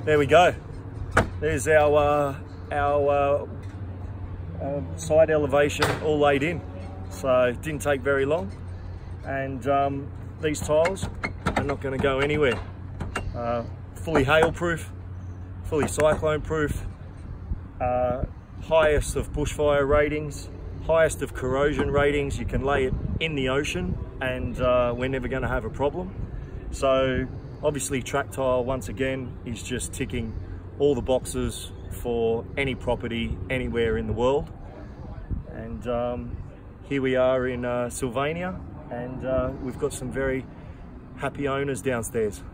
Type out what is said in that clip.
there we go. There's our side elevation all laid in. So it didn't take very long. And these tiles are not going to go anywhere. Fully hail-proof, fully cyclone-proof, highest of bushfire ratings, highest of corrosion ratings. You can lay it in the ocean and we're never going to have a problem. So obviously Tractile, once again, is just ticking all the boxes for any property anywhere in the world. And here we are in Sylvania, and we've got some very happy owners downstairs.